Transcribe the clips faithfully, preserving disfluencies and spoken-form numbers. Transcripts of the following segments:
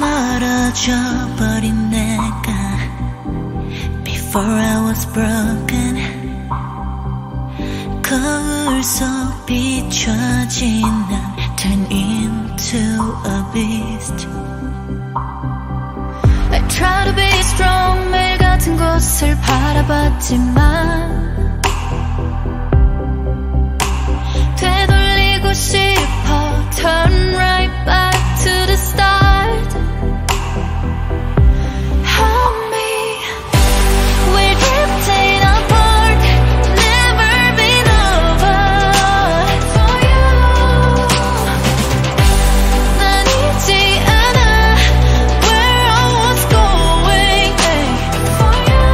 멀어져 버린 내가 Before I was broken 거울 속 비춰진 난 Turn into a beast I try to be strong 매일 같은 곳을 바라봤지만 되돌리고 싶어 Turn right back to the start Help me We're drifting apart Never been over For you 난 잊지 않아 Where I was going For you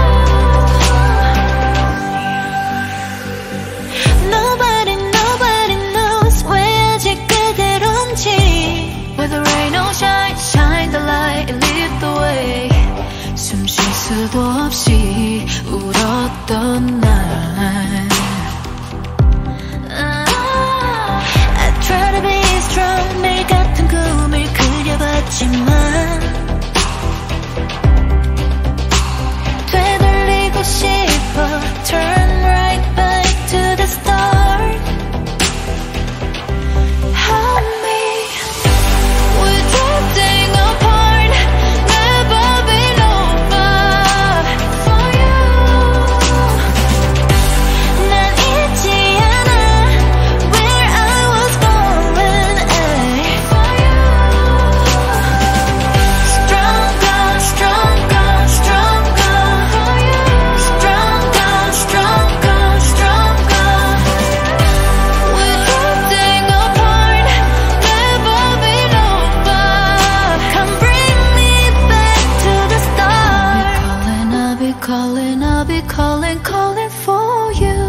Nobody nobody knows 왜 아직 그대로인지 With the rain or shine shine the light and lead the way 숨 쉴 수도 없이 울었던 날 I try to be strong 매일 같은 꿈을 그려봤지만 되돌리고 싶어 Turn right back to the start Help me We're drifting apart Never been over For you 난 잊지 않아 Where I was going For you Stronger, stronger, stronger For you Stronger, stronger, stronger We're drifting apart Never been over Come bring me back to the start I'll be calling, I'll be calling, I'll be calling, calling for you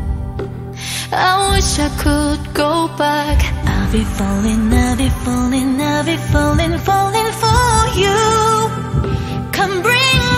I wish I could go back I'll be falling, I'll be falling, I'll be falling, falling for you Come bring